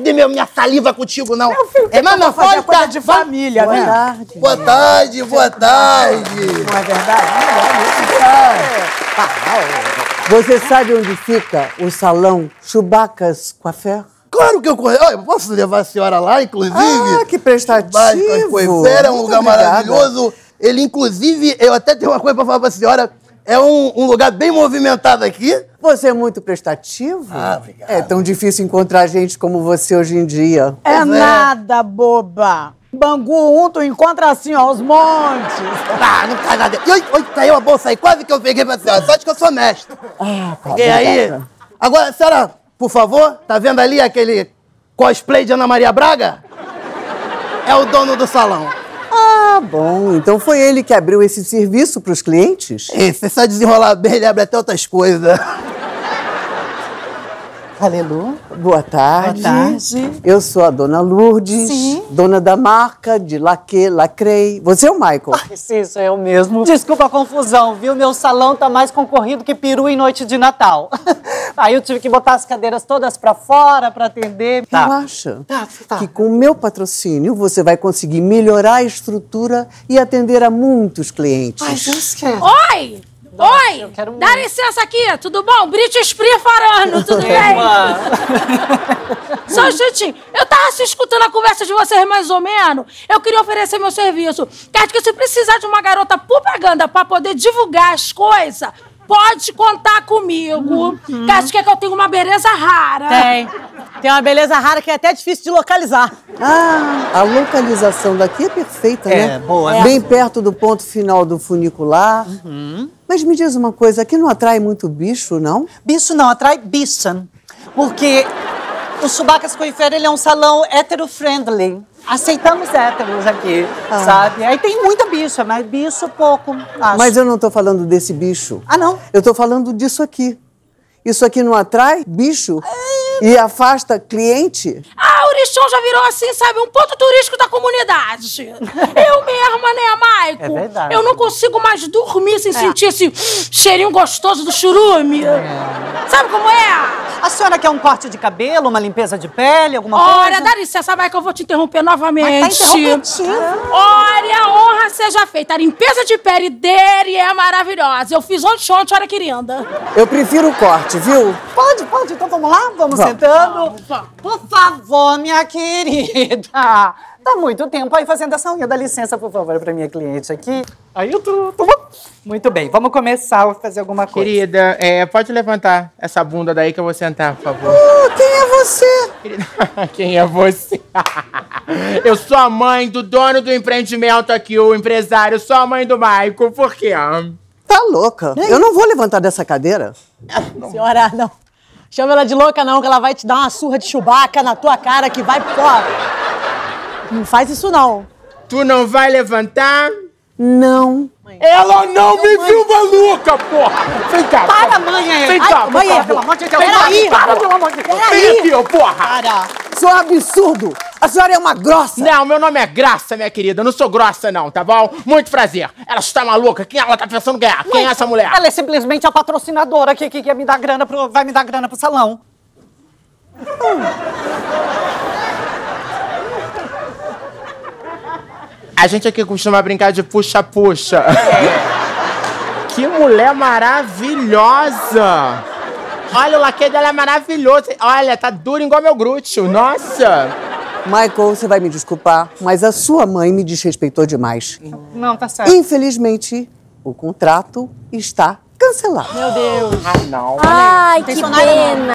perder minha saliva contigo, não. Meu filho, mas não fazer coisa de família, Boa né? tarde. Boa tarde, boa tarde. Não é verdade? Você sabe onde fica o salão Chewbacca's Coiffeur? Claro que eu conheço. Olha, posso levar a senhora lá, inclusive? Ah, que prestativo. Coiffeur é um Muito lugar obrigada. maravilhoso. Ele, inclusive, eu até tenho uma coisa pra falar pra senhora. É um lugar bem movimentado aqui. Você é muito prestativo? Ah, obrigado. É tão difícil encontrar gente como você hoje em dia. É nada, boba. Bangu 1, tu encontra assim, ó, os montes. Ah, não tá nada. E hoje saiu a bolsa aí, quase que eu peguei pra senhora. Sorte que eu sou mestre. Ah, tá. Peguei aí. Obrigada. Agora, senhora, por favor, tá vendo ali aquele cosplay de Ana Maria Braga? É o dono do salão. Ah, bom. Então foi ele que abriu esse serviço para os clientes? Você sabe desenrolar bem, ele abre até outras coisas. Aleluia. Boa tarde. Boa tarde. Eu sou a dona Lourdes, Sim. dona da marca de Laque, Lacrei. Você é o Michael? Sim, sou eu mesmo. Desculpa a confusão, viu? Meu salão tá mais concorrido que peru em noite de Natal. Aí eu tive que botar as cadeiras todas pra fora pra atender. Relaxa. Tá. Que com o meu patrocínio você vai conseguir melhorar a estrutura e atender a muitos clientes. Ai, Deus quer. Oi! Oi! eu quero Dá muito. licença aqui, tudo bom? British Spree Farano, tudo bem? Só um instantinho. Eu tava assim, escutando a conversa de vocês mais ou menos. Eu queria oferecer meu serviço. Quer que se precisar de uma garota propaganda pra poder divulgar as coisas, pode contar comigo. Quer que eu tenho uma beleza rara. Tem uma beleza rara que é até difícil de localizar. Ah, a localização daqui é perfeita, né? boa. Bem perto do ponto final do funicular. Mas me diz uma coisa, aqui não atrai muito bicho, não? Bicho não, atrai bicha. Porque o Chewbacca's Coiffeur, ele é um salão hétero-friendly. Aceitamos héteros aqui, sabe? Aí tem muita bicha, mas bicho pouco, acho. Mas eu não tô falando desse bicho. Ah, não? Eu tô falando disso aqui. Isso aqui não atrai bicho e afasta cliente? Ah, o Urichão já virou assim, sabe, um ponto turístico da comunidade. Eu mesma, né, Maico? É verdade. Eu não consigo mais dormir sem sentir esse cheirinho gostoso do churume. Sabe como é? A senhora quer um corte de cabelo, uma limpeza de pele, alguma coisa? Olha, dá licença, Maico, eu vou te interromper novamente. Mas tá interrompendo. Olha, a honra seja feita. A limpeza de pele dele é maravilhosa. Eu fiz ontem, olha que linda. Eu prefiro o corte, viu? Pode. Então vamos lá? Vamos sentando? Por favor, minha querida. Tá muito tempo aí fazendo essa unha. Dá licença, por favor, pra minha cliente aqui. Aí eu tô bom. Muito bem, vamos começar a fazer alguma coisa. Querida, pode levantar essa bunda daí que eu vou sentar, por favor. Quem é você? Querida, quem é você? Eu sou a mãe do dono do empreendimento aqui, o empresário. Sou a mãe do Michael. Por quê? Tá louca. Eu não vou levantar dessa cadeira. Senhora, não. Chama ela de louca não, que ela vai te dar uma surra de Chewbacca na tua cara que vai fora. Não faz isso não. Tu não vai levantar? Não. Ela não me viu maluca, porra! Vem cá. Para, mãe! Vem cá, mãe, porra, pelo amor de Deus. Peraí, para, pelo amor de Deus. Vem aqui, ô, porra! Para. Isso é um absurdo. A senhora é uma grossa. Não, meu nome é Graça, minha querida. Eu não sou grossa, não, tá bom? Muito prazer. Ela está maluca. Quem ela tá pensando ganhar? Quem é essa mulher? Ela é simplesmente a patrocinadora que quer me dar grana vai me dar grana pro salão. A gente aqui costuma brincar de puxa-puxa. Que mulher maravilhosa! Olha, o laque dela é maravilhoso. Olha, tá duro igual meu glúteo. Nossa! Michael, você vai me desculpar, mas a sua mãe me desrespeitou demais. Não, tá certo. Infelizmente, o contrato está cancelado. Meu Deus. Ah, não. Ai, que pena.